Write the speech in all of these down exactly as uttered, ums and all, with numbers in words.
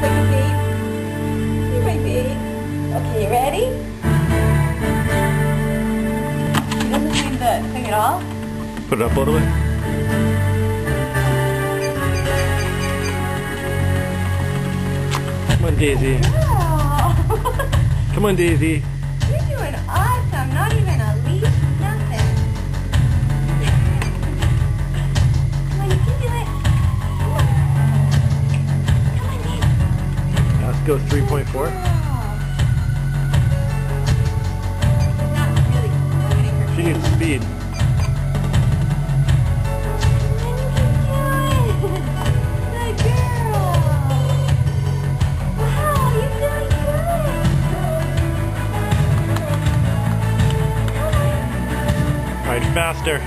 like a babe. You're my babe. Okay, you ready? He doesn't need the thing at all. Put it up all the way. Come on, Daisy. Oh. Come on, Daisy. You're doing awesome. Not even a leash, nothing. Come on, you can do it. Come on. Come on, Dave. Let's go three point four. Not really getting her She needs speed. Alright, faster.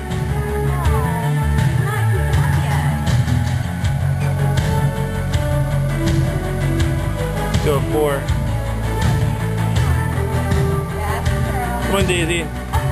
Let's go four. Come on, Daisy.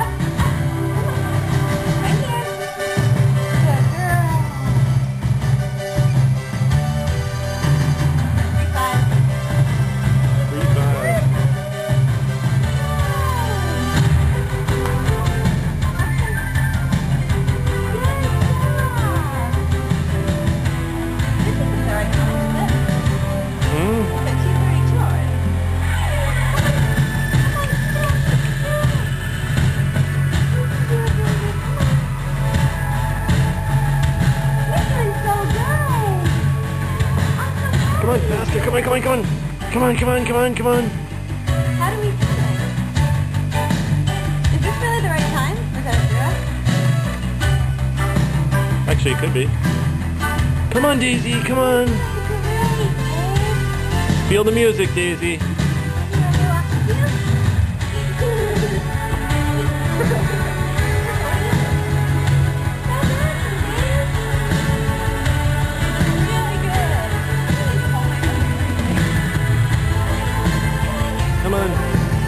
Come on, faster. Come on, come on, come on. Come on, come on, come on, come on. How do we do it? Is this really the right time? Or is that a zero? Actually, it could be. Come on, Daisy, come on. Feel the music, Daisy. Come on.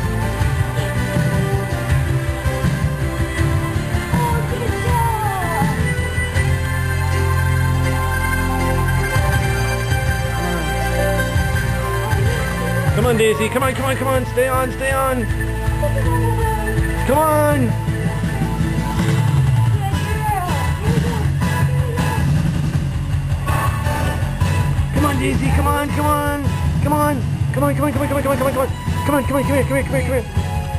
Come on, Daisy. Come on, come on, come on. Stay on, stay on. Come on. Come on, Daisy. Come on, come on. Come on. Come on, come on, come on, come on, come on, come on, come on. Come on, come on, come here, come here, come here, come here.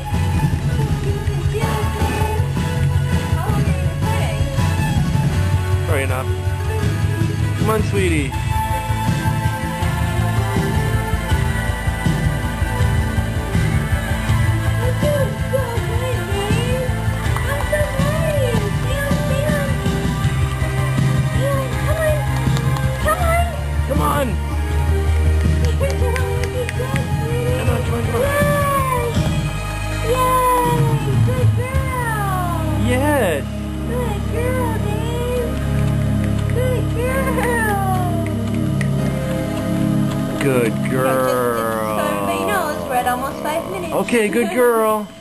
Sorry enough. Come on, sweetie. Come on. Yes! Good girl, Dave! Good girl! Good girl. Just, just so everybody knows, we're at almost five minutes. Okay, good girl.